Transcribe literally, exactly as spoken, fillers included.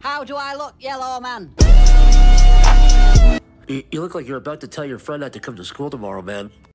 How do I look, yellow man? You, you look like you're about to tell your friend not to come to school tomorrow, man.